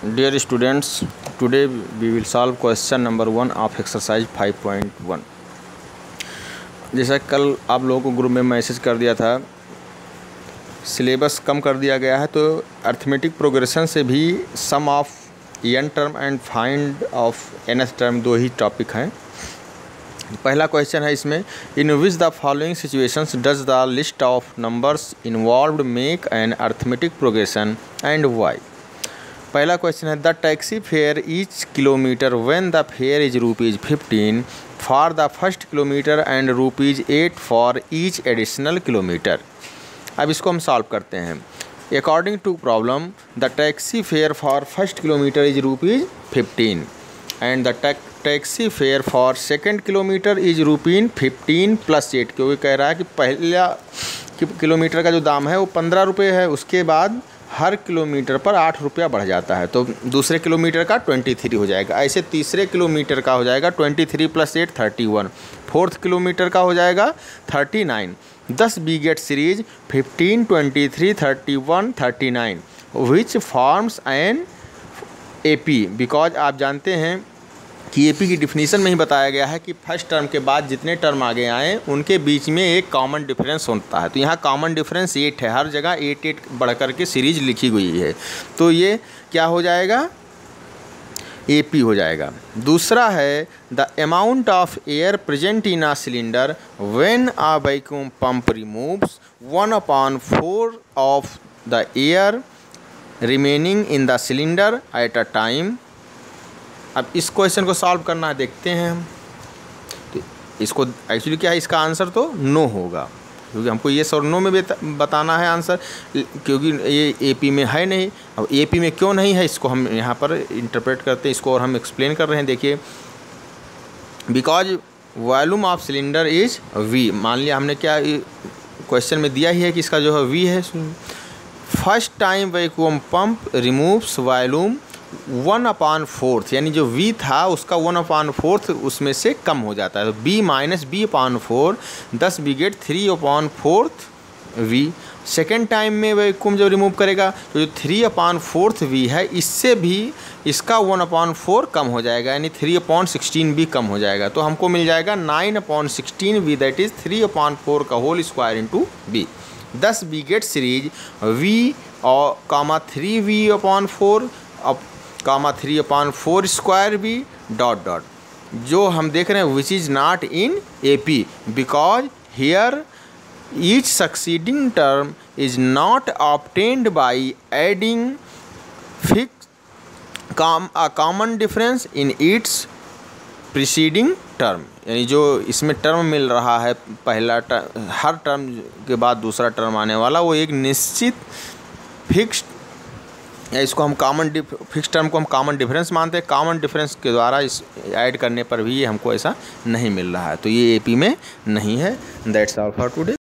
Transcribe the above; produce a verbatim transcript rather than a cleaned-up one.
Dear students, today we will solve question number one of exercise five point one। जैसा कल आप लोगों को ग्रुप में मैसेज कर दिया था, सिलेबस कम कर दिया गया है, तो अर्थमेटिक प्रोग्रेशन से भी sum of N term and find of N S term दो ही टॉपिक हैं। पहला क्वेश्चन है इसमें, in which the following situations does the list of numbers involved make an arithmetic progression and why. पहला question है, the taxi fare each kilometre when the fare is rupees fifteen for the first kilometre and rupees eight for each additional kilometre. अब इसको हम solve करते हैं। According to problem, the taxi fare for first kilometre is rupees fifteen and the taxi fare for second kilometre is rupees fifteen plus eight, क्योंकि कह रहा है कि पहला किलोमीटर का जो दाम है वो पंद्रह रुपये है, उसके बाद हर किलोमीटर पर आठ रुपया बढ़ जाता है, तो दूसरे किलोमीटर का ट्वेंटी थ्री हो जाएगा। ऐसे तीसरे किलोमीटर का हो जाएगा twenty three plus eight thirty one, fourth kilometre का हो जाएगा thirty nine. Thus we get series fifteen twenty three thirty one thirty nine which forms an A P, because आप जानते हैं कि ए पी की डिफिनीशन में ही बताया गया है कि फर्स्ट टर्म के बाद जितने टर्म आगे आएँ उनके बीच में एक कॉमन डिफरेंस होता है। तो यहाँ कॉमन डिफरेंस एट है, हर जगह एट एट बढ़ कर के सीरीज लिखी हुई है, तो ये क्या हो जाएगा, ए पी हो जाएगा। दूसरा है, the amount of air present in a cylinder when a vacuum pump removes one upon four of the air remaining in the cylinder at a time. अब इस क्वेश्चन को सॉल्व करना है, देखते हैं हम। तो इसको एक्चुअली क्या है, इसका आंसर तो नो होगा, क्योंकि हमको ये और नो में बताना है आंसर, क्योंकि ये एपी में है नहीं। अब एपी में क्यों नहीं है, इसको हम यहाँ पर इंटरप्रेट करते हैं, इसको और हम एक्सप्लेन कर रहे हैं। देखिए, because volume of cylinder is V, मान लिया हमने क्या क्वेश्चन में दिया ही है कि इसका जो है वी है। First time vacuum pump removes volume one upon fourth, यानी जो v था उसका वन अपॉन फोर्थ उसमें से कम हो जाता है, तो b minus B upon four, thus we get three upon fourth v। Second time में वैक्यूम जब रिमूव करेगा तो जो थ्री अपॉन फोर्थ v है, इससे भी इसका वन अपॉन फोर कम हो जाएगा, यानी थ्री अपॉन सिक्सटीन भी कम हो जाएगा, तो हमको मिल जाएगा nine upon sixteen V, that is three upon four का whole square into B. Thus we get series v और comma three V upon four अब comma three upon four square B dot dot, जो हम देख रहे हैं which is not in A P, because here each succeeding term is not obtained by adding fix come a common difference in its preceding term, यानी जो इसमें term मिल रहा है पहला टर्म, हर टर्म के बाद दूसरा टर्म आने वाला, वो एक निश्चित फिक्स्ड, या इसको हम कॉमन फिक्स टर्म को हम कॉमन डिफरेंस मानते हैं। कॉमन डिफरेंस के द्वारा इस ऐड करने पर भी ये हमको ऐसा नहीं मिल रहा है, तो ये एपी में नहीं है। That's all for today.